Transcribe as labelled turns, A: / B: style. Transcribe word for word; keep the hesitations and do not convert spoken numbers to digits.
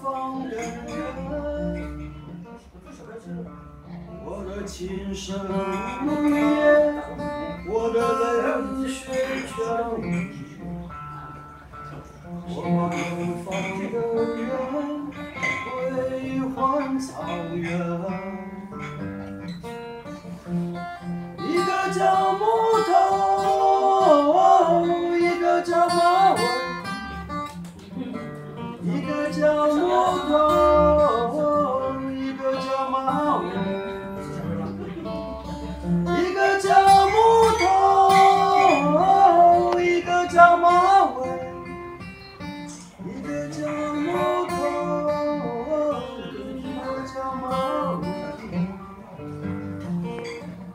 A: 方的人，我的琴声梦魇，我的冷血交织，我南方的人归还草原。